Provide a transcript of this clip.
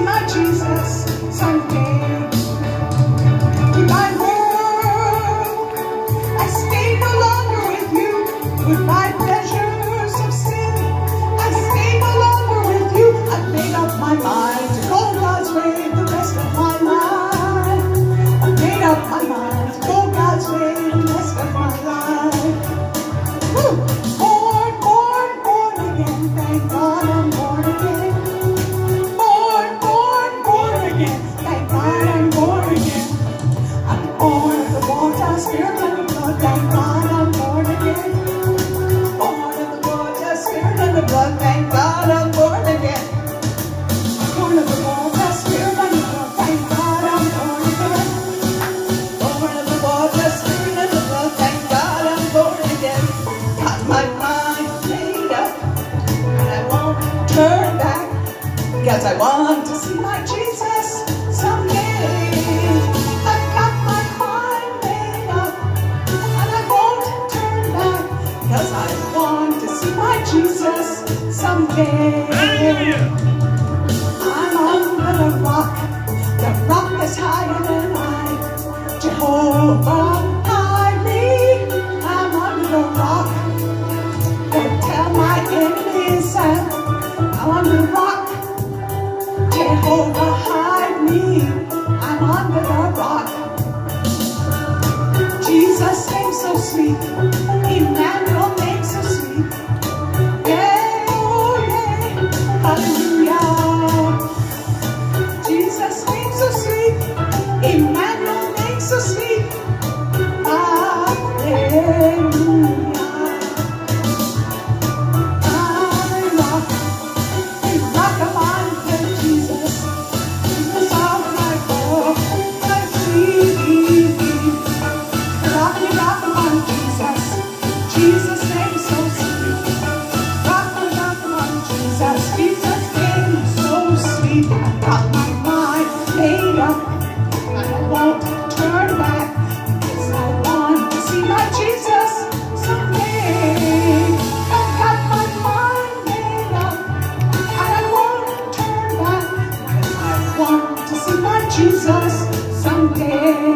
my Jesus someday. In my world, I stay no longer with you, with my pleasures of sin. I stay no longer with you. I've made up my mind to go God's way the rest of my life. I've made up my mind to go God's way the rest of my life. Woo! Born, born, born again. Thank God I'm born again. Born, born, born again. Thank God I'm born again. I'm born of the water, spirit, and the blood. Thank God I'm born again. Born of the water, spirit, and the blood. Thank God I'm born again. Born of the water, spirit, and the blood. Thank God I'm born again. Born of the water, spirit, and the blood. Thank God I'm born again. Got my mind made up, and I won't turn back, because I want to see my Jesus someday. I've got my mind made up, and I won't turn back, because I want to see my Jesus someday. I'm under the rock that's higher than I. Jehovah, hide me. I'm under the rock. Don't tell my enemies I'm under the rock. Jehovah, hide me. I'm under the rock. Jesus' name so sweet. Emmanuel name so sweet. Yeah, oh yeah. Hallelujah. Jesus' name so sweet. Emmanuel name so sweet. Hallelujah. Jesus' name so sweet. Rock on Jesus. Jesus' name so sweet. Got my mind made up, and I won't turn back, because I want to see my Jesus someday. I've got my mind made up, and I won't turn back, because I want to see my Jesus someday.